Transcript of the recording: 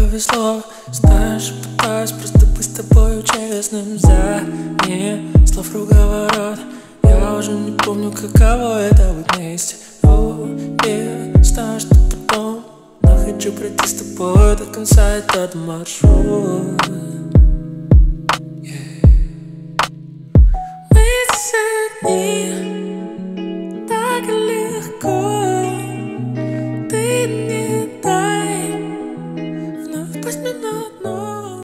повезло. Знаешь, пытаюсь просто быть с тобою честным. За ним слов круговорот. Я уже не помню, каково это быть вместе. Знаю, что потом, но хочу пройти с тобой до конца этот маршрут. Мы